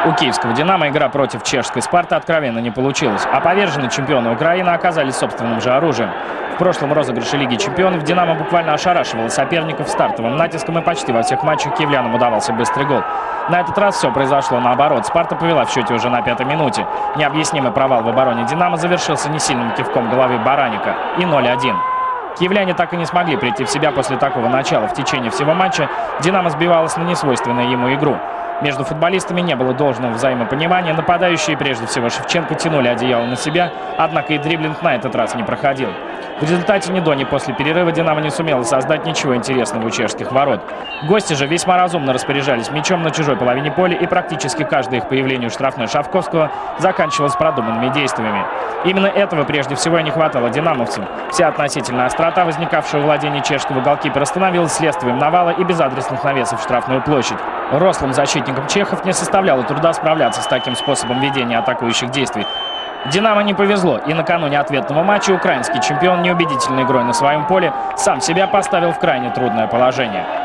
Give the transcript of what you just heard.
У киевского «Динамо» игра против чешской «Спарты» откровенно не получилась, а поверженные чемпионы Украины оказались собственным же оружием. В прошлом розыгрыше Лиги чемпионов «Динамо» буквально ошарашивало соперников стартовым натиском, и почти во всех матчах киевлянам удавался быстрый гол. На этот раз все произошло наоборот. «Спарта» повела в счете уже на 5-й минуте. Необъяснимый провал в обороне «Динамо» завершился несильным кивком головы Бараника и 0-1. Киевляне так и не смогли прийти в себя после такого начала. В течение всего матча «Динамо» сбивалась на несвойственную ему игру. Между футболистами не было должного взаимопонимания. Нападающие, прежде всего Шевченко, тянули одеяло на себя, однако и дриблинг на этот раз не проходил. В результате ни до, ни после перерыва «Динамо» не сумела создать ничего интересного у чешских ворот. Гости же весьма разумно распоряжались мячом на чужой половине поля, и практически каждое их появление у штрафной Шавковского заканчивалось продуманными действиями. Именно этого прежде всего и не хватало динамовцам. Вся относительная острота, возникавшая у владения чешского голкипера, становилась следствием навала и безадресных навесов в штрафную площадь. Рослым защитникам чехов не составляло труда справляться с таким способом ведения атакующих действий. «Динамо» не повезло, и накануне ответного матча украинский чемпион неубедительной игрой на своем поле сам себя поставил в крайне трудное положение.